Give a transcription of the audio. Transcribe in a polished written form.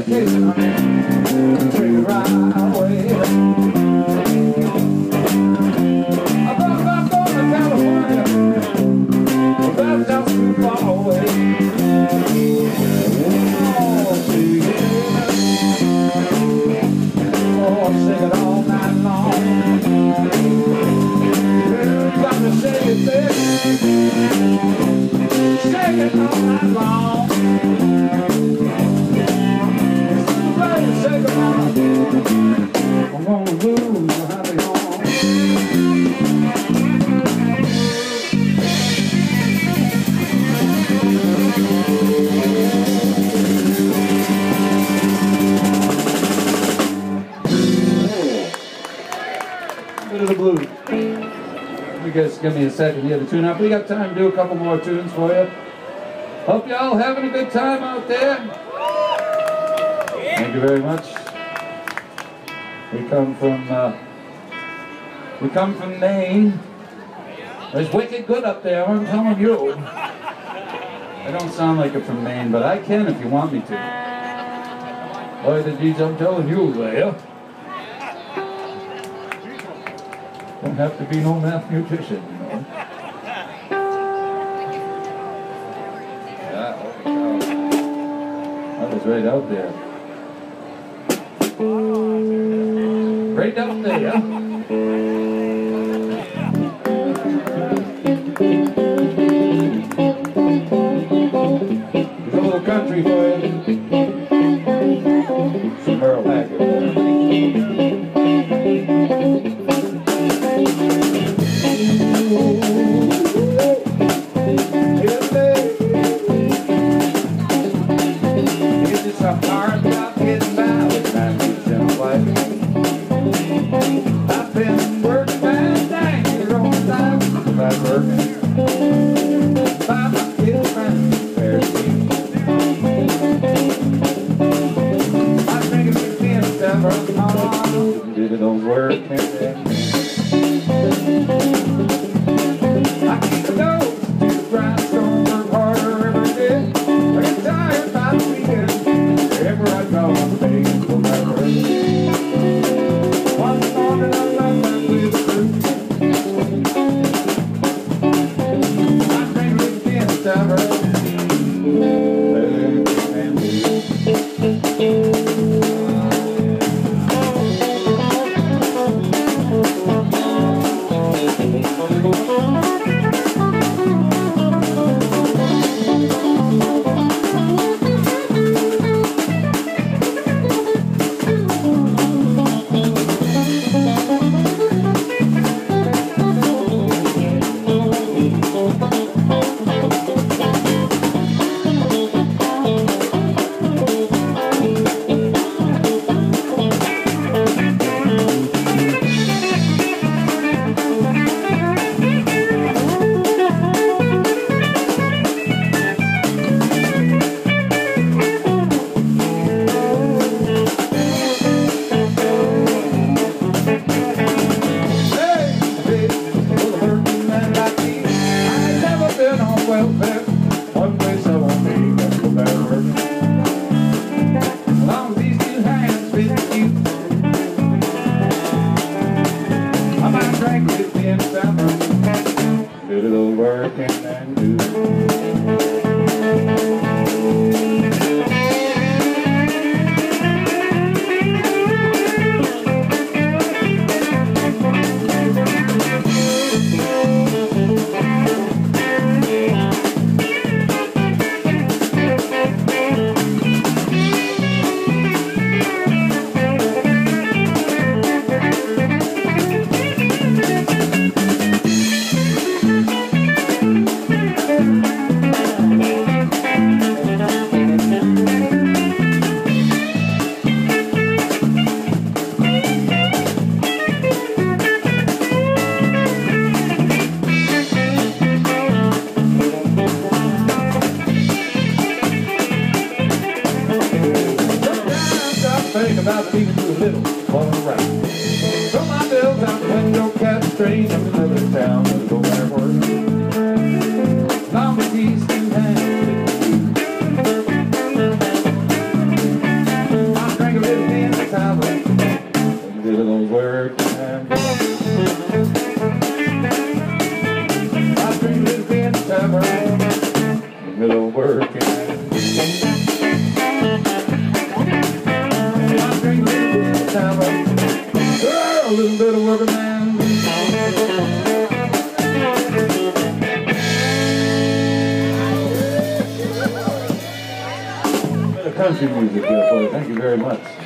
vacation, honey. Take it right away. I thought about going to California, but that's just too far away. Oh, sing it. Oh, sing it all night long. You got to shake it, baby. Shake it all night long. Shake it all night. I'm gonna lose my happy home. Bit of the blues. You guys give me a second here to tune up. We got time to do a couple more tunes for you. Hope y'all having a good time out there. Thank you very much. We come from Maine. It's wicked good up there, I'm telling you. I don't sound like it from Maine, but I can if you want me to. Boy, the G's, I'm telling you there. Don't have to be no mathematician, you know. Yeah, holy cow. That was right out there. Right out there, yeah? There's a little country for you. Some Merle Haggard. It's a hard job getting by with 90% of life. I've been working bad things your own time. I've working by my kids' friends, fair seat. I think it's been several times. Did it all work and I keep the nose to the grindstone, work harder every day. I get tired by the weekend. Wherever I go, I'm paying for my work. One song that I love with the truth. I think it's been several about leaving you a little all around. Throw my bills out the window, catch a train up another town, and go back to work. Long as these two hands Springfield tavern. A little bit of working man. Bit of country music there for you. Thank you very much.